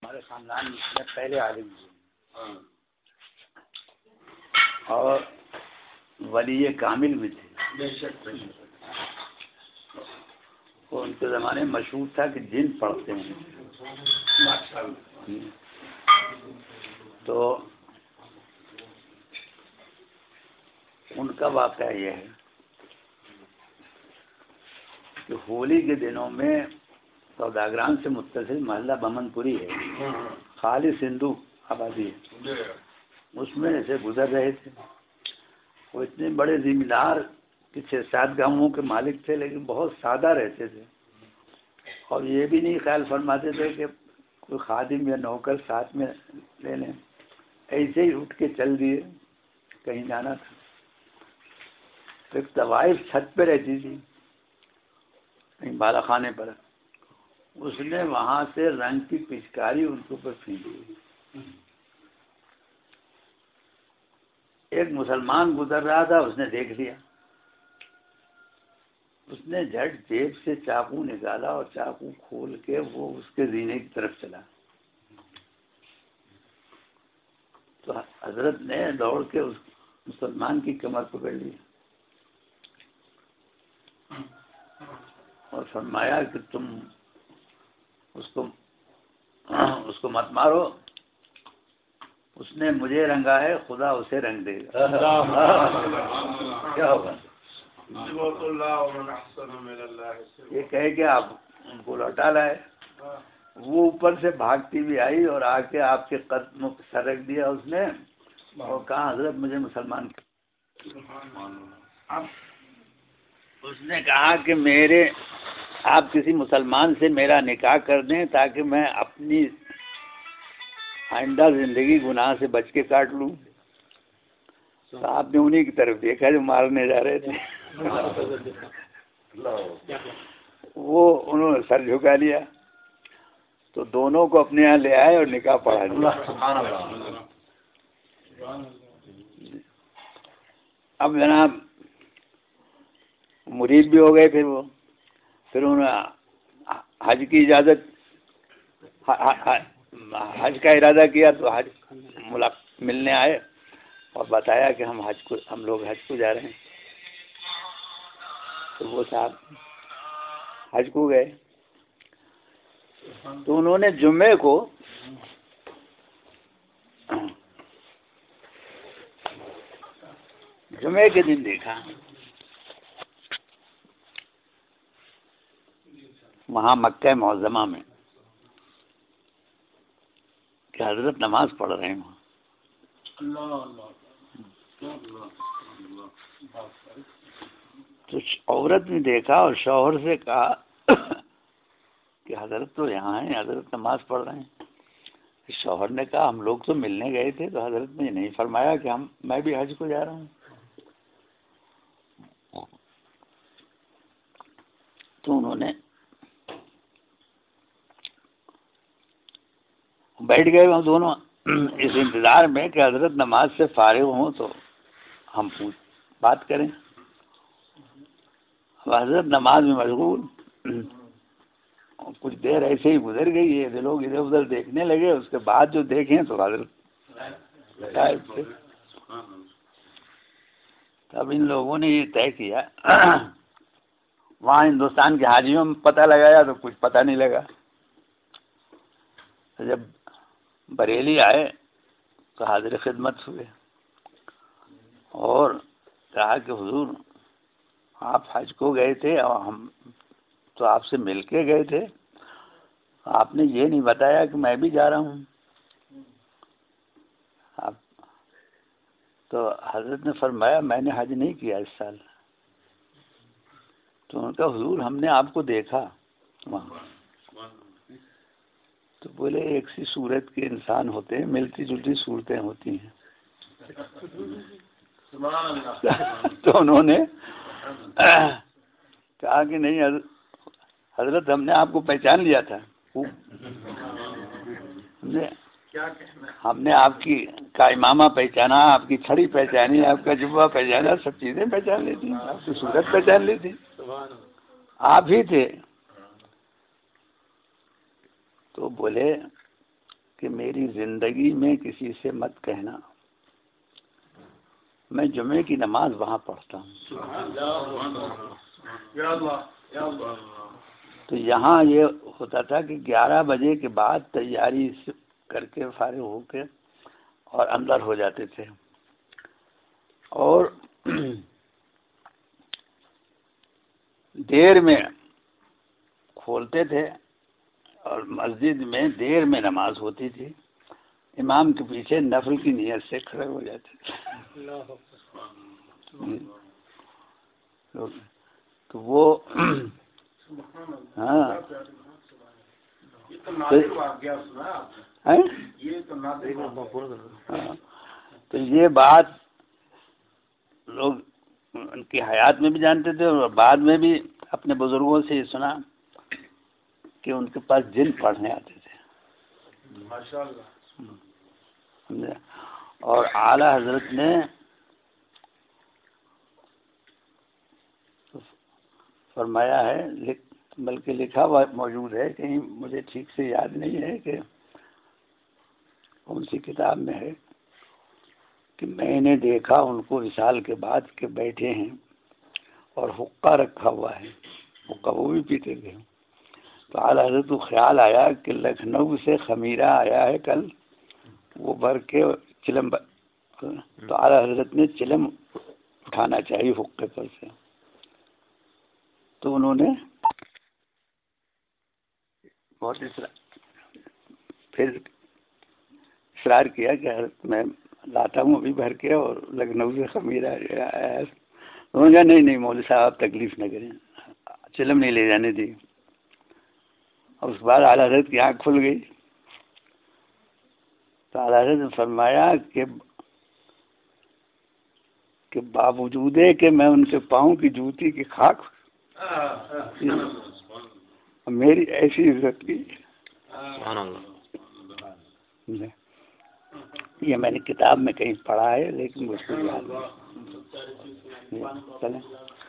ہمارے خاندان میں پہلے عالم ہوئے اور ولی کامل بھی تھے. بے شک بے شک. تو ان کے زمانے میں مشہور تھا کہ جن پڑھتے ہیں. تو ان کا واقعہ یہ ہے کہ ہولی کے دنوں میں سوداگران سے متصل محلہ بمن پوری ہے، خالص ہندو آبادی ہے. اس میں ایسے گزر رہے تھے. وہ اتنے بڑے ذمہ دار کہ 6-7 گاؤں کے مالک تھے، لیکن بہت سادہ رہتے تھے. اور یہ بھی نہیں خیال فرماتے تھے کہ کوئی خادم یا نوکر ساتھ میں لے لیں. ایسے ہی اٹھ کے چل دیے، کہیں جانا تھا. ایک طوائف چھت پہ رہتی تھی کہیں بالا خانے پر. اس نے وہاں سے رنگ کی پچکاری ان کے اوپر پھینکی. ایک مسلمان گزر رہا تھا، اس نے دیکھ لیا. اس نے جھٹ جیب سے چاقو نکالا اور چاقو کھول کے وہ اس کے زینے کی طرف چلا. تو حضرت نے دوڑ کے اس مسلمان کی کمر پکڑ لی اور فرمایا کہ تم اس کو مت مارو، اس نے مجھے رنگا ہے، خدا اسے رنگ دے گا. کیا ہوگا؟ یہ کہے کہ آپ ان کو لوٹا لائے. وہ اوپر سے بھاگتی بھی آئی اور آ کے آپ کے قدموں پہ سر رکھ دیا اس نے اور کہا حضرت مجھے مسلمان. اب اس نے کہا کہ آپ کسی مسلمان سے میرا نکاح کر دیں تاکہ میں اپنی آئندہ زندگی گناہ سے بچ کے کاٹ لوں. تو آپ نے انہیں کی طرف دیکھا جو مارنے جا رہے تھے. وہ انہوں نے سر جھکا لیا تو دونوں کو اپنے یہاں لے آئے اور نکاح پڑھا دیا. اب جناب مرید بھی ہو گئے. پھر انہوں نے حج کی اجازت، حج کا ارادہ کیا تو حج ملنے آئے اور بتایا کہ ہم لوگ حج کو جا رہے ہیں. تو وہ صاحب حج کو گئے. تو انہوں نے جمعے کے دن دیکھا وہاں مکہ معظمہ میں کہ حضرت نماز پڑھ رہے ہیں. تو عورت نے دیکھا اور شوہر سے کہا کہ حضرت تو یہاں ہیں، حضرت نماز پڑھ رہے ہیں. شوہر نے کہا ہم لوگ تو ملنے گئے تھے تو حضرت نے نہیں فرمایا کہ میں بھی حج کو جا رہا ہوں. تو انہوں نے بیٹھ گئے وہ دونوں اس انتظار میں کہ حضرت نماز سے فارغ ہوں تو ہم بات کریں. حضرت نماز میں مشغول. کچھ دیر ایسے ہی گزر گئی. یہ لوگ ادھر ادھر دیکھنے لگے. اس کے بعد جو دیکھیں تو حضرت غائب تھے. تب ان لوگوں نے یہ طے کیا. وہاں ہندوستان کے حاجیوں میں پتہ لگایا تو کچھ پتہ نہیں لگا. جب بریلی آئے تو حاضر خدمت ہوئے اور کہا کہ حضور آپ حج کو گئے تھے اور ہم تو آپ سے مل کے گئے تھے. آپ نے یہ نہیں بتایا کہ میں بھی جا رہا ہوں. تو حضرت نے فرمایا میں نے حج نہیں کیا اس سال. تو ان کا حضور ہم نے آپ کو دیکھا وہاں. تو بولے ایک سی صورت کے انسان ہوتے ہیں، ملتی جلتی صورتیں ہوتی ہیں. تو انہوں نے کہا کہ نہیں حضرت ہم نے آپ کو پہچان لیا تھا. ہم نے آپ کا امامہ پہچانا، آپ کی چھڑی پہچانی، آپ کا جبہ پہچانا، سب چیزیں پہچان لی تھی. آپ کی صورت پہچان لی تھی، آپ ہی تھے. تو بولے کہ میری زندگی میں کسی سے مت کہنا میں جمعے کی نماز وہاں پڑھتا ہوں. تو یہاں یہ ہوتا تھا کہ 11 بجے کے بعد تیاری کر کے فارغ ہو کے اور اندر ہو جاتے تھے، اور دیر میں کھولتے تھے اور مسجد میں دیر میں نماز ہوتی تھی. امام کے پیچھے نفل کی نیت سے کھڑے ہو جاتے تھے. تو وہ ہاں تو یہ بات لوگ ان کی حیات میں بھی جانتے تھے اور بعد میں بھی اپنے بزرگوں سے یہ سنا کہ ان کے پاس جن پڑھنے آتے تھے. اور اعلی حضرت نے فرمایا ہے، بلکہ لکھا ہوا موجود ہے کہیں، مجھے ٹھیک سے یاد نہیں ہے کہ کون سی کتاب میں ہے، کہ میں نے دیکھا ان کو وصال کے بعد کہ بیٹھے ہیں اور حقہ رکھا ہوا ہے، حقہ وہ بھی پیتے تھے. تو اعلیٰ حضرت کو خیال آیا کہ لکھنؤ سے خمیرہ آیا ہے کل، وہ بھر کے چلم، تو اعلیٰ حضرت نے چلم اٹھانا چاہیے حقے پر سے. تو انہوں نے بہت پھر اصرار کیا کہ میں لاتا ہوں ابھی بھر کے، اور لکھنؤ سے خمیرہ آیا ہے. انہوں نے کہا نہیں مولوی صاحب آپ تکلیف نہ کریں، چلم نہیں لے جانے دی. اور اس بعد اعلیٰ حضرت کی آنکھ کھل گئی. تو اعلیٰ حضرت نے فرمایا کہ باوجود کہ میں ان کے پاؤں کی جوتی کی خاک میری ایسی عزت کی. یہ میں نے کتاب میں کہیں پڑھا ہے لیکن مجھ کو یاد نہیں. چلیں.